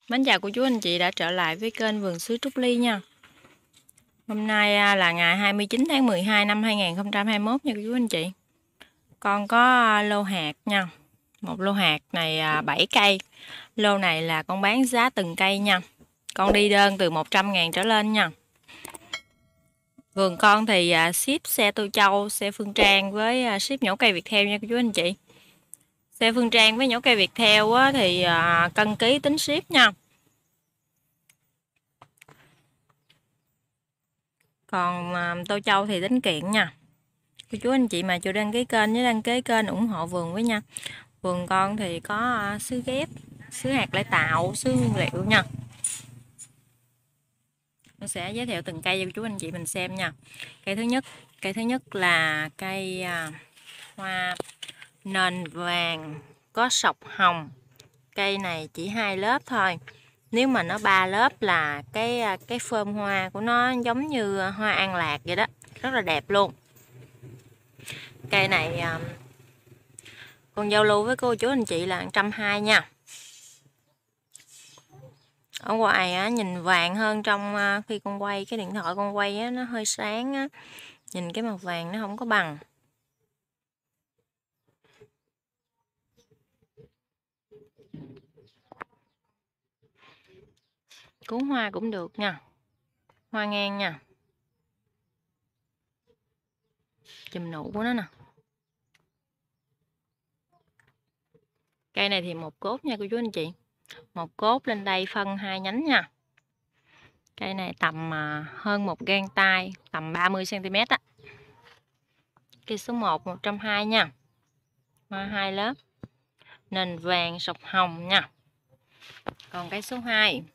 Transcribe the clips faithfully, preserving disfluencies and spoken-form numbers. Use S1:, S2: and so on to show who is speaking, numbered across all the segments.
S1: Mến chào cô chú anh chị đã trở lại với kênh Vườn Sứ Trúc Ly nha. Hôm nay là ngày hai mươi chín tháng mười hai năm hai nghìn không trăm hai mươi mốt nha cô chú anh chị. Con có lô hạt nha. Một lô hạt này bảy cây. Lô này là con bán giá từng cây nha. Con đi đơn từ một trăm ngàn trở lên nha. Vườn con thì ship xe Tô Châu, xe Phương Trang với ship nhổ cây Viettel nha cô chú anh chị. Xe Phương Trang với nhổ cây Viettel thì cân ký tính ship nha. Còn Tô Châu thì tính kiện nha. Cô chú anh chị mà chưa đăng ký kênh nhớ đăng ký kênh ủng hộ vườn với nha. Vườn con thì có sứ ghép, sứ hạt lại tạo, sứ nguyên liệu nha. Tôi sẽ giới thiệu từng cây cho cô chú anh chị mình xem nha. Cây thứ nhất, cây thứ nhất là cây hoa nền vàng có sọc hồng. Cây này chỉ hai lớp thôi. Nếu mà nó ba lớp là cái cái phơm hoa của nó giống như hoa an lạc vậy đó, rất là đẹp luôn. Cây này con giao lưu với cô chú anh chị là một trăm hai mươi nha. Ở ngoài á, nhìn vàng hơn trong khi con quay cái điện thoại con quay á, nó hơi sáng á, nhìn cái màu vàng nó không có bằng. Cuốn hoa cũng được nha, hoa ngang nha, chùm nụ của nó nè. Cây này thì một cốt nha cô chú anh chị, một cốt lên đây phân hai nhánh nha. Cây này tầm hơn một gang tay, tầm ba mươi xăng ti mét á. Cây số một một trăm hai mươi nha, hoa hai lớp, nền vàng sọc hồng nha. Còn cây số hai,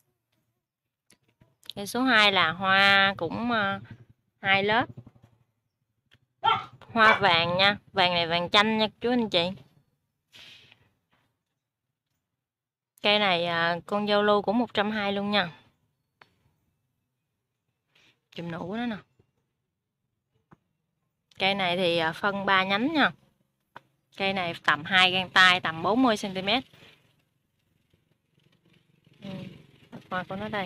S1: cây số hai là hoa cũng hai lớp, hoa vàng nha, vàng này vàng chanh nha chú anh chị. Cây này con giao lưu cũng một trăm hai mươi luôn nha, chùm nụ của nó nè. Cây này thì phân ba nhánh nha. Cây này tầm hai gang tay, tầm bốn mươi xăng ti mét. Ừ, hoa của nó đây.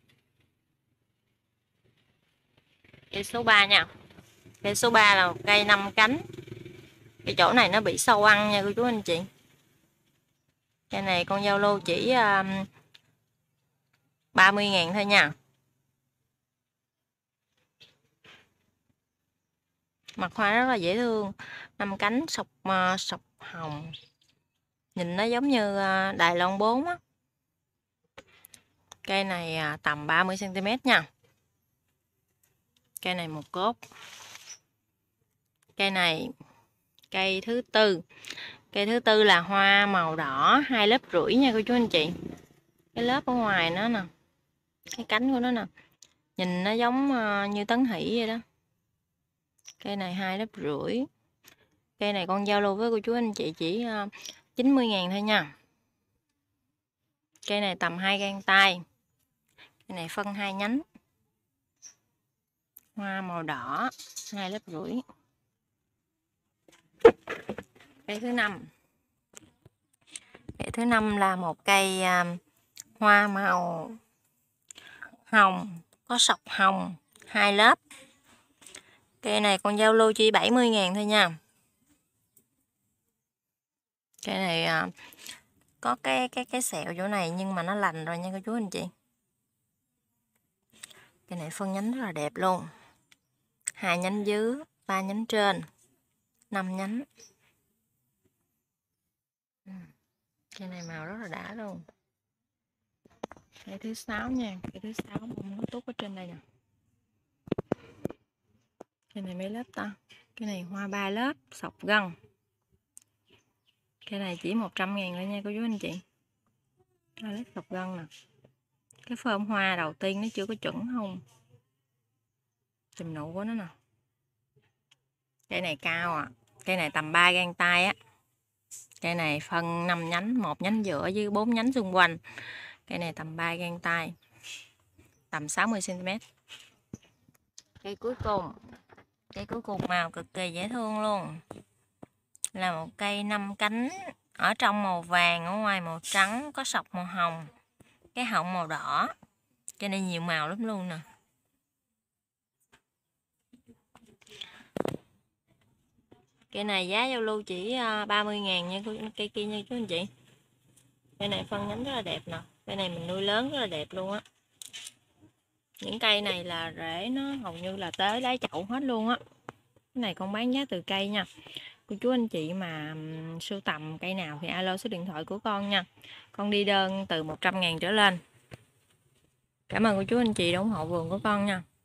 S1: Cây số ba nha. Cây số ba là một cây năm cánh. Cái chỗ này nó bị sâu ăn nha cô chú anh chị. Cây này con giao lưu chỉ um, ba mươi ngàn thôi nha. Mặt hoa rất là dễ thương, năm cánh sọc uh, sọc hồng. Nhìn nó giống như uh, Đài Loan bốn á. Cây này uh, tầm ba mươi xăng ti mét nha. Cây này một cốt. Cây này cây thứ tư. Cây thứ tư là hoa màu đỏ hai lớp rưỡi nha cô chú anh chị. Cái lớp ở ngoài nó nè, cái cánh của nó nè, nhìn nó giống uh, như tấn hỷ vậy đó. Cây này hai lớp rưỡi. Cây này con giao lưu với cô chú anh chị chỉ uh, chín mươi ngàn thôi nha. Cây này tầm hai gang tay. Cây này phân hai nhánh. Hoa màu đỏ hai lớp rưỡi. Cây thứ năm. Cây thứ năm là một cây uh, hoa màu hồng có sọc hồng hai lớp. Cây này con giao lưu chỉ bảy mươi ngàn thôi nha. Cây này uh, có cái cái cái sẹo chỗ này nhưng mà nó lành rồi nha cô chú anh chị. Cây này phân nhánh rất là đẹp luôn. Hai nhánh dưới, ba nhánh trên, năm nhánh. Cây này màu rất là đã luôn. Cây thứ sáu nha, cây thứ sáu bông nó tốt ở trên đây nè. Cây này mấy lớp ta? Cây này hoa ba lớp, sọc gân. Cây này chỉ một trăm ngàn thôi nha cô chú anh chị. Ba lớp sọc gân nè. Cái phơm hoa đầu tiên nó chưa có chuẩn không? Chùm nụ của nó nè. Cây này cao à. Cây này tầm ba gang tay á. Cây này phân năm nhánh, một nhánh giữa với bốn nhánh xung quanh. Cây này tầm ba gang tay, tầm sáu mươi xăng ti mét. Cây cuối cùng, cây cuối cùng màu cực kỳ dễ thương luôn, là một cây năm cánh, ở trong màu vàng, ở ngoài màu trắng, có sọc màu hồng. cái họng màu đỏ. Cây này nhiều màu lắm luôn nè. Cây này giá giao lưu chỉ ba mươi ngàn nha cây kia nha chú anh chị. Cây này phân nhánh rất là đẹp nè. Cây này mình nuôi lớn rất là đẹp luôn á. Những cây này là rễ nó hầu như là tới đáy chậu hết luôn á. Cái này con bán giá từ cây nha. Cô chú anh chị mà sưu tầm cây nào thì alo số điện thoại của con nha. Con đi đơn từ một trăm ngàn trở lên. Cảm ơn cô chú anh chị đã ủng hộ vườn của con nha.